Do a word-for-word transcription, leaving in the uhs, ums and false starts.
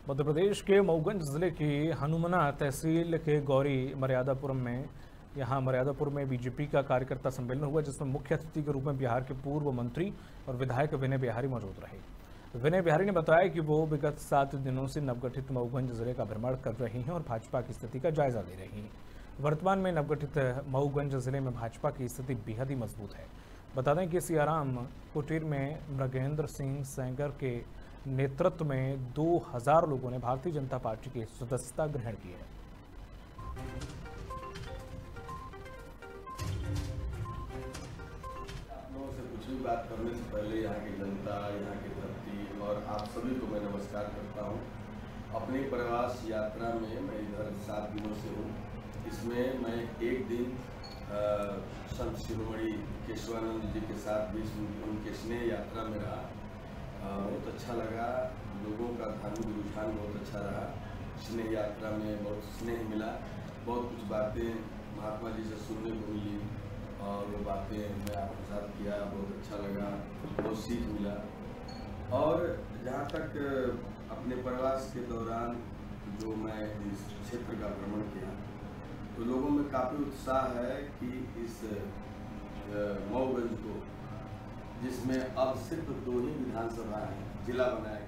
मध्य प्रदेश के मऊगंज जिले की हनुमना तहसील के गौरी मर्यादापुरम में यहाँ मर्यादापुर में बीजेपी का कार्यकर्ता सम्मेलन हुआ, जिसमें मुख्य अतिथि के रूप में बिहार के पूर्व मंत्री और विधायक विनय बिहारी मौजूद रहे। विनय बिहारी ने बताया कि वो विगत सात दिनों से नवगठित मऊगंज जिले का भ्रमण कर रही हैं और भाजपा की स्थिति का जायजा ले रही हैं। वर्तमान में नवगठित मऊगंज जिले में भाजपा की स्थिति बेहद ही मजबूत है। बता दें कि सियाराम कुटीर में मृगेंद्र सिंह सेंगर के नेतृत्व में दो हज़ार लोगों ने भारतीय जनता पार्टी की सदस्यता ग्रहण की है। आप लोगों से कुछ भी बात करने से पहले यहाँ की जनता, यहाँ की धरती और आप सभी को मैं नमस्कार करता हूँ। अपनी प्रवास यात्रा में मैं इधर सात दिनों से हूँ। इसमें मैं एक दिन संत शिरोमणि केशवानंद जी के साथ भी उनके स्नेह यात्रा में रहा। बहुत अच्छा लगा, लोगों का धार्मिक रुझान बहुत अच्छा रहा। स्नेह यात्रा में बहुत स्नेह मिला, बहुत कुछ बातें महात्मा जी से सुनने को मिली और वो बातें मैं आपके साथ किया, बहुत अच्छा लगा, बहुत सीख मिला। और जहाँ तक अपने प्रवास के दौरान जो मैं इस क्षेत्र का भ्रमण किया तो लोगों में काफ़ी उत्साह है कि इस मऊगंज को, जिसमें अब सिर्फ दो ही विधानसभा है, जिला बनाया